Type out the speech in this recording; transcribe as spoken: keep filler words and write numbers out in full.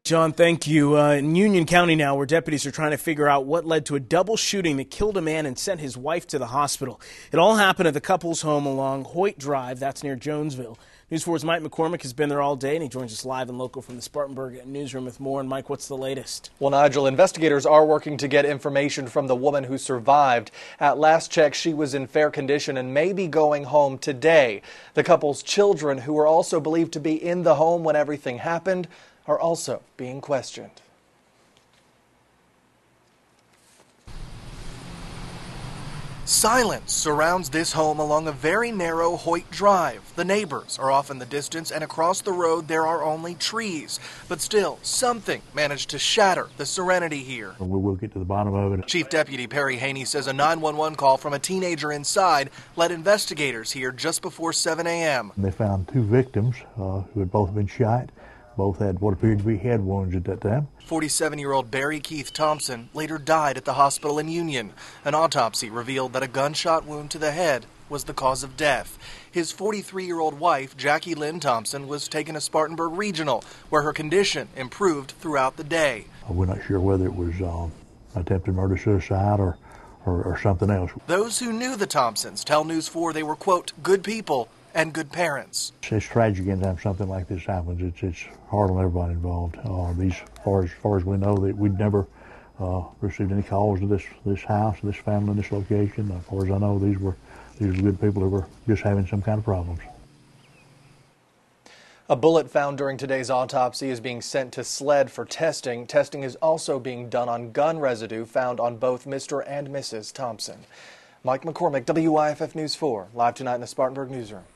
John, thank you. Uh, in Union County now, where deputies are trying to figure out what led to a double shooting that killed a man and sent his wife to the hospital. It all happened at the couple's home along Hoyt Drive. That's near Jonesville. News four's Mike McCormick has been there all day, and he joins us live and local from the Spartanburg newsroom with more. And Mike, what's the latest? Well, Nigel, investigators are working to get information from the woman who survived. At last check, she was in fair condition and may be going home today. The couple's children, who were also believed to be in the home when everything happened, are also being questioned. Silence surrounds this home along a very narrow Hoyt Drive. The neighbors are off in the distance, and across the road there are only trees. But still, something managed to shatter the serenity here. We will get to the bottom of it. Chief Deputy Perry Haney says a nine one one call from a teenager inside led investigators here just before seven a m They found two victims uh, who had both been shot. Both had what appeared to be head wounds at that time. forty-seven-year-old Barry Keith Thompson later died at the hospital in Union. An autopsy revealed that a gunshot wound to the head was the cause of death. His forty-three-year-old wife, Jackie Lynn Thompson, was taken to Spartanburg Regional, where her condition improved throughout the day. We're not sure whether it was um, attempted murder-suicide or, or, or something else. Those who knew the Thompsons tell News four they were, quote, good people and good parents. It's tragic anytime something like this happens. It's, it's hard on everybody involved. Uh, these, as far as, far as we know, that we'd never uh, received any calls to this this house, this family, this location. As far as I know, these were these were good people who were just having some kind of problems. A bullet found during today's autopsy is being sent to SLED for testing. Testing is also being done on gun residue found on both Mister and Missus Thompson. Mike McCormick, W Y F F News four, live tonight in the Spartanburg newsroom.